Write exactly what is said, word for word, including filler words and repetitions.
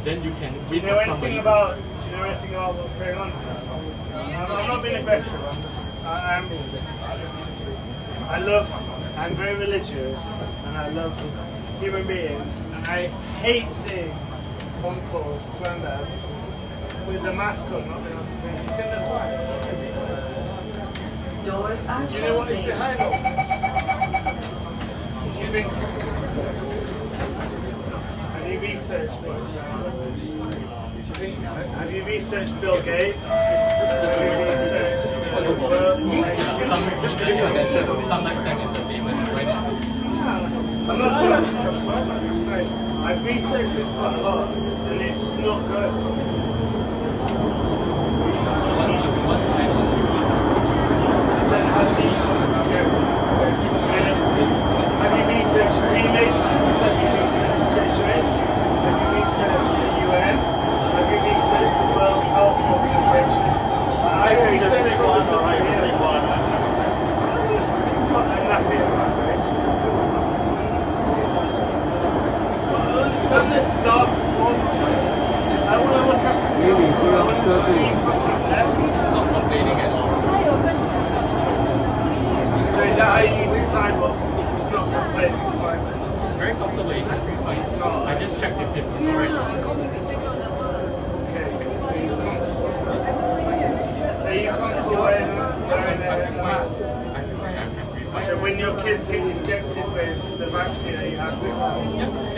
then you can Do you wait know for anything somebody. about? Do you know anything about what's going on? I'm, I'm not being aggressive. I'm just. I am being aggressive. I don't mean to be. I love. I'm very religious, and I love human beings, and I hate seeing uncles, granddads with the mask on, not being able to breathe. You think that's right? Doors are Do you know what is closing. behind all this? Do you think? Have you researched what is behind all this? Do you think? Have you researched Bill Gates? Have you researched the world? Just to give you attention, some nighttime entertainment right now. I'm not trying to be like this. Like, I've researched this quite a lot, and it's not good. Then how deep you want to go? Have you researched Freemasons? Have you researched Jesuits? Have you researched the U N? Have you researched the World Health Organization? I've researched all this stuff. I'm not being my face. Understand this dark forces. I want to look at this. I want to leave from that. It's not complaining at all. So is that how you decide what if it's not complaining, it's fine? It's very comfortable. You can fine. It's not. I just checked if it's alright. Okay, so he's comfortable. So you comfortable wearing wearing a mask? I feel like I'm pretty fine. So when your kids get injected with the vaccine, are you happy? Yep.